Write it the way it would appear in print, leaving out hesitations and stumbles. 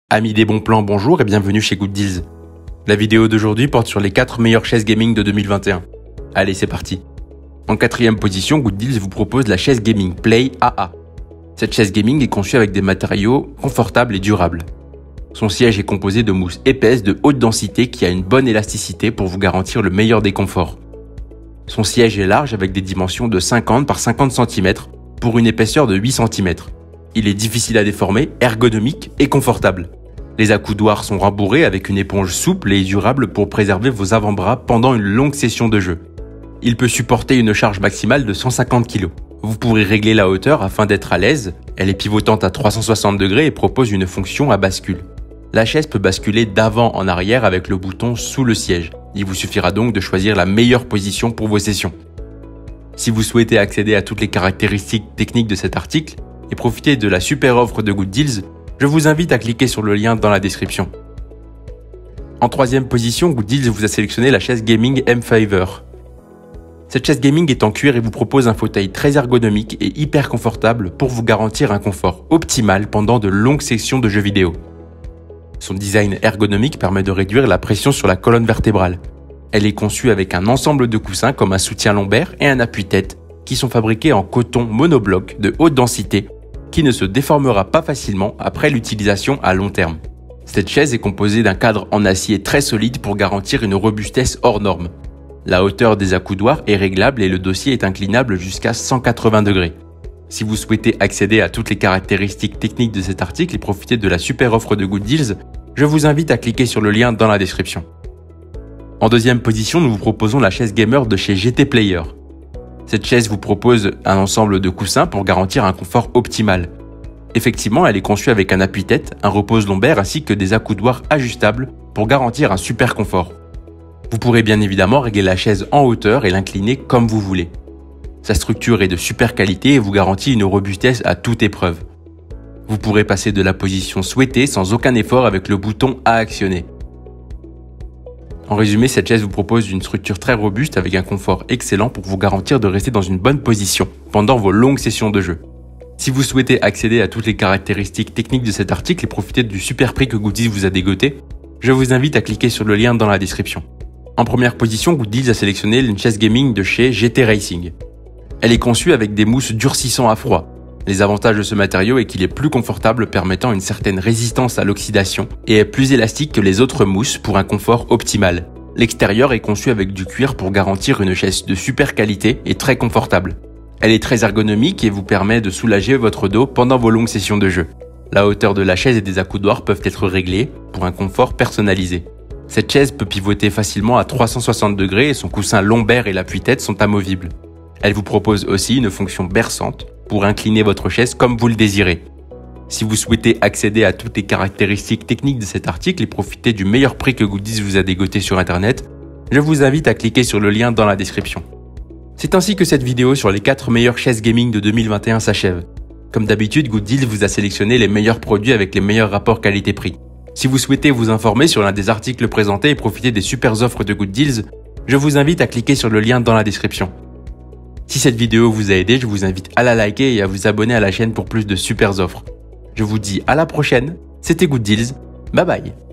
Amis des bons plans, bonjour et bienvenue chez Good Deals. La vidéo d'aujourd'hui porte sur les 4 meilleures chaises gaming de 2021. Allez, c'est parti. En 4e position, Good Deals vous propose la chaise gaming Play AA. Cette chaise gaming est conçue avec des matériaux confortables et durables. Son siège est composé de mousse épaisse de haute densité qui a une bonne élasticité pour vous garantir le meilleur des conforts. Son siège est large avec des dimensions de 50 par 50 cm pour une épaisseur de 8 cm. Il est difficile à déformer, ergonomique et confortable. Les accoudoirs sont rembourrés avec une éponge souple et durable pour préserver vos avant-bras pendant une longue session de jeu. Il peut supporter une charge maximale de 150 kg. Vous pourrez régler la hauteur afin d'être à l'aise. Elle est pivotante à 360 degrés et propose une fonction à bascule. La chaise peut basculer d'avant en arrière avec le bouton sous le siège. Il vous suffira donc de choisir la meilleure position pour vos sessions. Si vous souhaitez accéder à toutes les caractéristiques techniques de cet article et profiter de la super offre de Good Deals, je vous invite à cliquer sur le lien dans la description. En 3e position, Good Deals vous a sélectionné la chaise gaming M-Favor. Cette chaise gaming est en cuir et vous propose un fauteuil très ergonomique et hyper confortable pour vous garantir un confort optimal pendant de longues sessions de jeux vidéo. Son design ergonomique permet de réduire la pression sur la colonne vertébrale. Elle est conçue avec un ensemble de coussins comme un soutien lombaire et un appuie-tête qui sont fabriqués en coton monobloc de haute densité qui ne se déformera pas facilement après l'utilisation à long terme. Cette chaise est composée d'un cadre en acier très solide pour garantir une robustesse hors norme. La hauteur des accoudoirs est réglable et le dossier est inclinable jusqu'à 180 degrés. Si vous souhaitez accéder à toutes les caractéristiques techniques de cet article et profiter de la super offre de Good Deals, je vous invite à cliquer sur le lien dans la description. En 2e position, nous vous proposons la chaise gamer de chez GT Player. Cette chaise vous propose un ensemble de coussins pour garantir un confort optimal. Effectivement, elle est conçue avec un appuie-tête, un repose lombaire ainsi que des accoudoirs ajustables pour garantir un super confort. Vous pourrez bien évidemment régler la chaise en hauteur et l'incliner comme vous voulez. Sa structure est de super qualité et vous garantit une robustesse à toute épreuve. Vous pourrez passer de la position souhaitée sans aucun effort avec le bouton à actionner. En résumé, cette chaise vous propose une structure très robuste avec un confort excellent pour vous garantir de rester dans une bonne position pendant vos longues sessions de jeu. Si vous souhaitez accéder à toutes les caractéristiques techniques de cet article et profiter du super prix que Good Deals vous a dégoté, je vous invite à cliquer sur le lien dans la description. En première position, Good Deals a sélectionné une chaise gaming de chez GT Racing. Elle est conçue avec des mousses durcissant à froid. Les avantages de ce matériau est qu'il est plus confortable permettant une certaine résistance à l'oxydation et est plus élastique que les autres mousses pour un confort optimal. L'extérieur est conçu avec du cuir pour garantir une chaise de super qualité et très confortable. Elle est très ergonomique et vous permet de soulager votre dos pendant vos longues sessions de jeu. La hauteur de la chaise et des accoudoirs peuvent être réglés pour un confort personnalisé. Cette chaise peut pivoter facilement à 360 degrés et son coussin lombaire et l'appui-tête sont amovibles. Elle vous propose aussi une fonction berçante pour incliner votre chaise comme vous le désirez. Si vous souhaitez accéder à toutes les caractéristiques techniques de cet article et profiter du meilleur prix que Good Deals vous a dégoté sur internet, je vous invite à cliquer sur le lien dans la description. C'est ainsi que cette vidéo sur les 4 meilleures chaises gaming de 2021 s'achève. Comme d'habitude, Good Deals vous a sélectionné les meilleurs produits avec les meilleurs rapports qualité-prix. Si vous souhaitez vous informer sur l'un des articles présentés et profiter des super offres de Good Deals, je vous invite à cliquer sur le lien dans la description. Si cette vidéo vous a aidé, je vous invite à la liker et à vous abonner à la chaîne pour plus de super offres. Je vous dis à la prochaine, c'était Good Deals, bye bye.